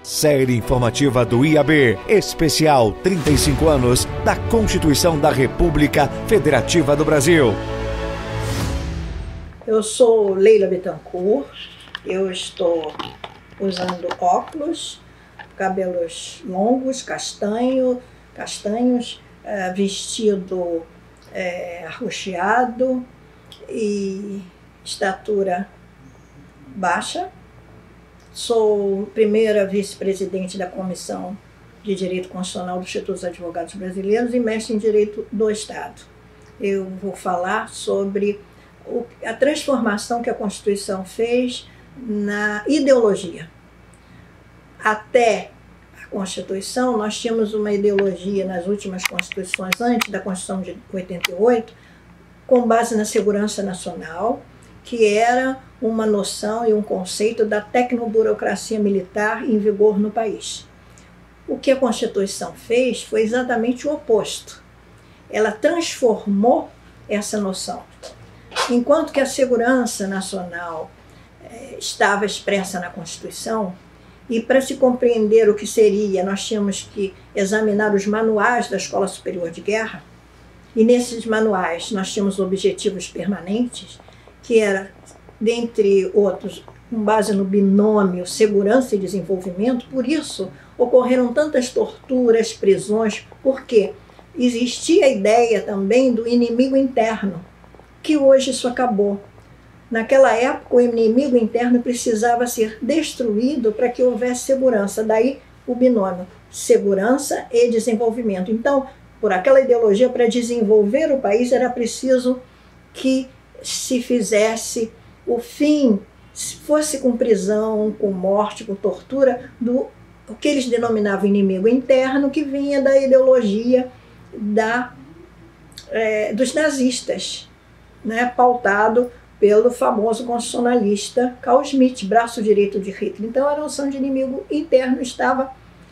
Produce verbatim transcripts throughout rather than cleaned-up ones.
Série informativa do I A B, especial trinta e cinco anos da Constituição da República Federativa do Brasil. Eu sou Leila Bittencourt, eu estou usando óculos, cabelos longos, castanho, castanhos, é, vestido é, arroxeado e estatura baixa. Sou primeira vice-presidente da Comissão de Direito Constitucional do Instituto dos Advogados Brasileiros e mestre em Direito do Estado. Eu vou falar sobre o, a transformação que a Constituição fez na ideologia. Até a Constituição, nós tínhamos uma ideologia nas últimas constituições, antes da Constituição de oitenta e oito, com base na segurança nacional, que era uma noção e um conceito da tecnoburocracia militar em vigor no país. O que a Constituição fez foi exatamente o oposto. Ela transformou essa noção. Enquanto que a segurança nacional eh, estava expressa na Constituição, e para se compreender o que seria, nós tínhamos que examinar os manuais da Escola Superior de Guerra, e nesses manuais nós tínhamos objetivos permanentes, que era, dentre outros, com base no binômio segurança e desenvolvimento. Por isso ocorreram tantas torturas, prisões, porque existia a ideia também do inimigo interno, que hoje isso acabou. Naquela época, o inimigo interno precisava ser destruído para que houvesse segurança. Daí o binômio segurança e desenvolvimento. Então, por aquela ideologia, para desenvolver o país era preciso que se fizesse o fim, se fosse com prisão, com morte, com tortura, do o que eles denominavam inimigo interno, que vinha da ideologia da, é, dos nazistas, né, pautado pelo famoso constitucionalista Carl Schmitt, braço direito de Hitler. Então a noção de inimigo interno estava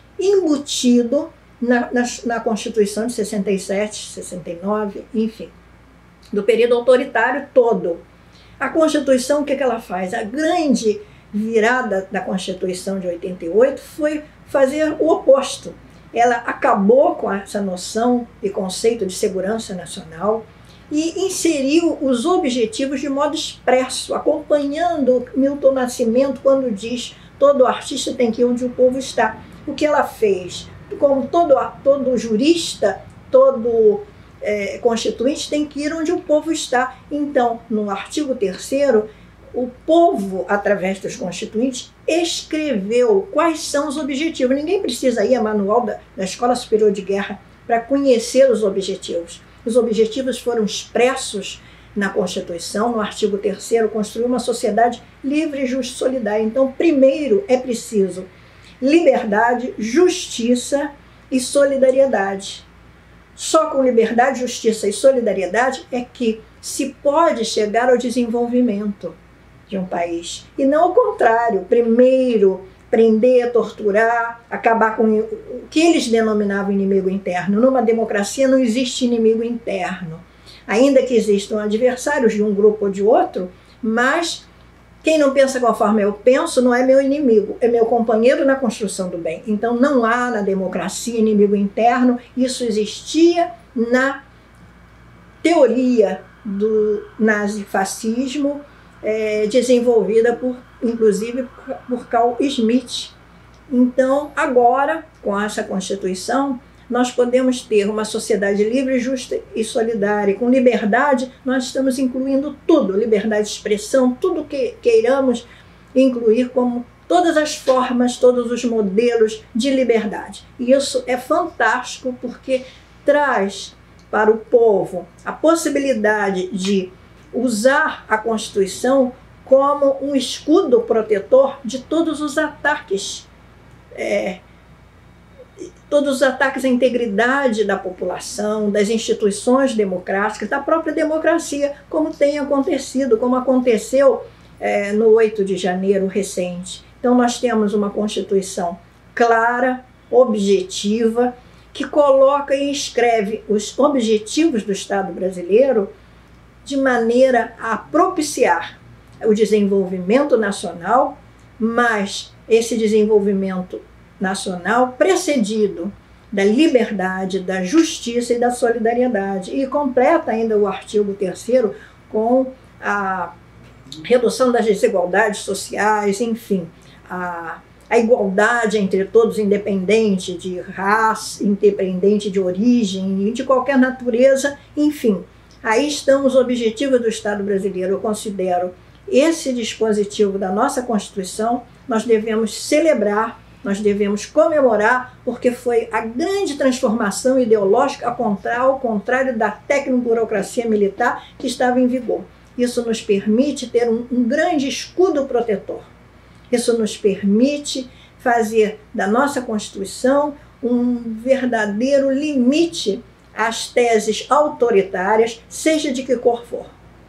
embutido na, na, na Constituição de sessenta e sete, sessenta e nove, enfim, do período autoritário todo. A Constituição, o que, que ela faz? A grande virada da Constituição de oitenta e oito foi fazer o oposto. Ela acabou com essa noção e conceito de segurança nacional e inseriu os objetivos de modo expresso, acompanhando Milton Nascimento quando diz todo artista tem que ir onde o povo está. O que ela fez? Como todo, todo jurista, todo É, constituinte tem que ir onde o povo está. Então, no artigo terceiro, o povo, através dos constituintes, escreveu quais são os objetivos. Ninguém precisa ir a manual da, da Escola Superior de Guerra para conhecer os objetivos. Os objetivos foram expressos na Constituição, no artigo terceiro, construir uma sociedade livre, justa e solidária. Então, primeiro é preciso liberdade, justiça e solidariedade. Só com liberdade, justiça e solidariedade é que se pode chegar ao desenvolvimento de um país. E não o contrário, primeiro prender, torturar, acabar com o que eles denominavam inimigo interno. Numa democracia não existe inimigo interno. Ainda que existam adversários de um grupo ou de outro, mas quem não pensa conforme eu penso não é meu inimigo, é meu companheiro na construção do bem. Então não há na democracia inimigo interno, isso existia na teoria do nazifascismo, é, desenvolvida por, inclusive por Carl Schmitt. Então agora, com essa Constituição, nós podemos ter uma sociedade livre, justa e solidária. Com liberdade, nós estamos incluindo tudo, liberdade de expressão, tudo que queiramos incluir como todas as formas, todos os modelos de liberdade. E isso é fantástico porque traz para o povo a possibilidade de usar a Constituição como um escudo protetor de todos os ataques é, todos os ataques à integridade da população, das instituições democráticas, da própria democracia, como tem acontecido, como aconteceu é, no oito de janeiro recente. Então nós temos uma Constituição clara, objetiva, que coloca e escreve os objetivos do Estado brasileiro de maneira a propiciar o desenvolvimento nacional, mas esse desenvolvimento nacional precedido da liberdade, da justiça e da solidariedade. E completa ainda o artigo terceiro com a redução das desigualdades sociais, enfim, a, a igualdade entre todos, independente de raça, independente de origem e de qualquer natureza, enfim. Aí estão os objetivos do Estado brasileiro. Eu considero esse dispositivo da nossa Constituição, nós devemos celebrar, nós devemos comemorar, porque foi a grande transformação ideológica ao contrário da tecnoburocracia militar que estava em vigor. Isso nos permite ter um, um grande escudo protetor. Isso nos permite fazer da nossa Constituição um verdadeiro limite às teses autoritárias, seja de que cor for.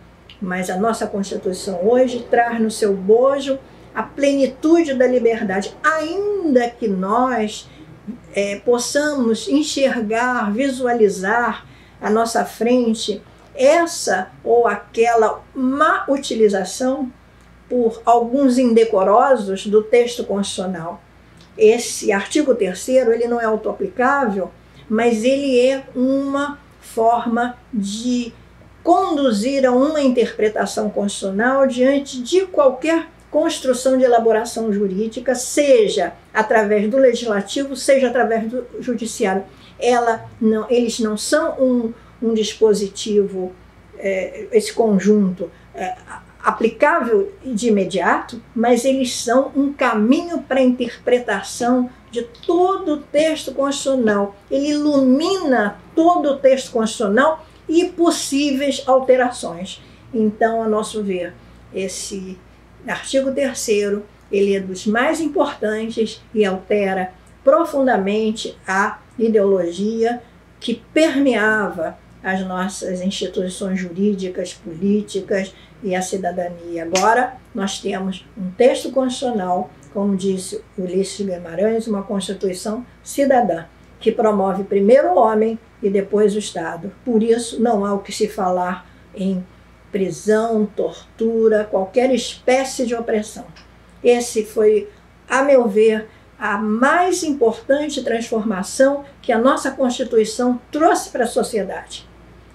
Mas a nossa Constituição hoje traz no seu bojo a plenitude da liberdade, ainda que nós é, possamos enxergar, visualizar à nossa frente essa ou aquela má utilização por alguns indecorosos do texto constitucional. Esse artigo terceiro, ele não é autoaplicável, mas ele é uma forma de conduzir a uma interpretação constitucional diante de qualquer construção de elaboração jurídica, seja através do legislativo, seja através do judiciário. Ela não, eles não são um, um dispositivo, é, esse conjunto, é, aplicável de imediato, mas eles são um caminho para a interpretação de todo o texto constitucional. Ele ilumina todo o texto constitucional e possíveis alterações. Então, a nosso ver, esse artigo terceiro, ele é dos mais importantes e altera profundamente a ideologia que permeava as nossas instituições jurídicas, políticas e a cidadania. Agora, nós temos um texto constitucional, como disse Ulisses Guimarães, uma Constituição cidadã, que promove primeiro o homem e depois o Estado. Por isso, não há o que se falar em prisão, tortura, qualquer espécie de opressão. Esse foi, a meu ver, a mais importante transformação que a nossa Constituição trouxe para a sociedade.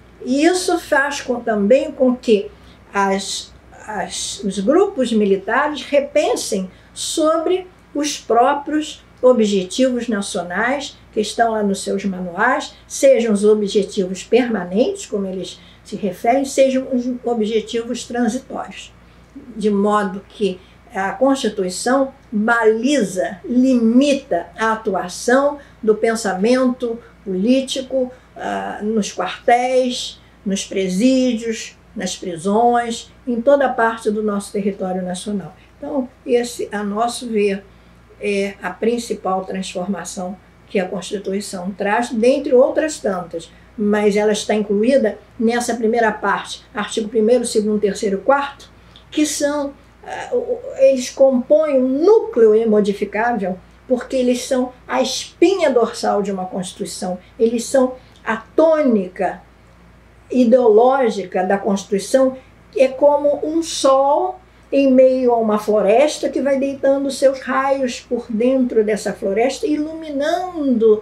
E isso faz com, também com que as, as, os grupos militares repensem sobre os próprios objetivos nacionais que estão lá nos seus manuais, sejam os objetivos permanentes, como eles se referem, sejam os objetivos transitórios, de modo que a Constituição baliza, limita a atuação do pensamento político uh, nos quartéis, nos presídios, nas prisões, em toda parte do nosso território nacional. Então, esse, a nosso ver, é a principal transformação que a Constituição traz, dentre outras tantas, mas ela está incluída nessa primeira parte, artigo primeiro, segundo, terceiro e quarto, que são, eles compõem um núcleo imodificável, porque eles são a espinha dorsal de uma Constituição, eles são a tônica ideológica da Constituição, é como um sol em meio a uma floresta que vai deitando seus raios por dentro dessa floresta, iluminando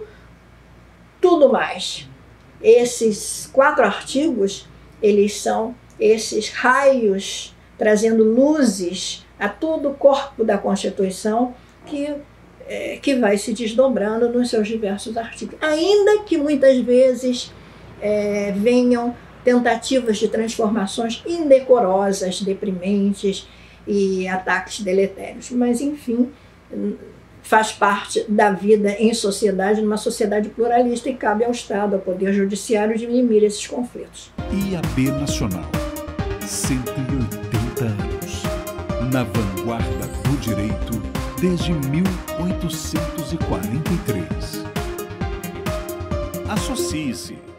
tudo mais. Esses quatro artigos, eles são esses raios trazendo luzes a todo o corpo da Constituição que, é, que vai se desdobrando nos seus diversos artigos. Ainda que muitas vezes é, venham tentativas de transformações indecorosas, deprimentes e ataques deletérios. Mas, enfim, faz parte da vida em sociedade, numa sociedade pluralista, e cabe ao Estado, ao Poder Judiciário, dirimir esses conflitos. I A B Nacional, cento e oitenta anos, na vanguarda do direito desde mil oitocentos e quarenta e três. Associe-se.